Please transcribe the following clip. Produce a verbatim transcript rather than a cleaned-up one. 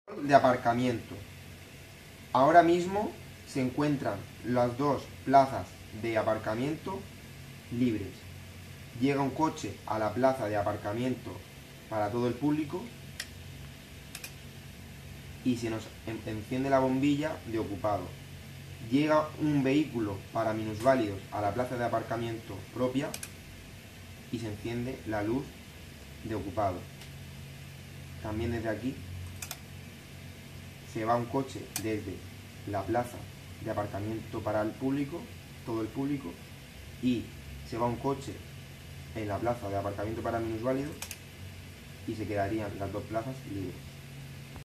de aparcamiento. Ahora mismo se encuentran las dos plazas de aparcamiento libres. Llega un coche a la plaza de aparcamiento para todo el público y se nos enciende la bombilla de ocupado. Llega un vehículo para minusválidos a la plaza de aparcamiento propia y se enciende la luz de ocupado. También desde aquí se va un coche desde la plaza de aparcamiento para el público, todo el público, y se va un coche en la plaza de aparcamiento para minusválidos y se quedarían las dos plazas libres.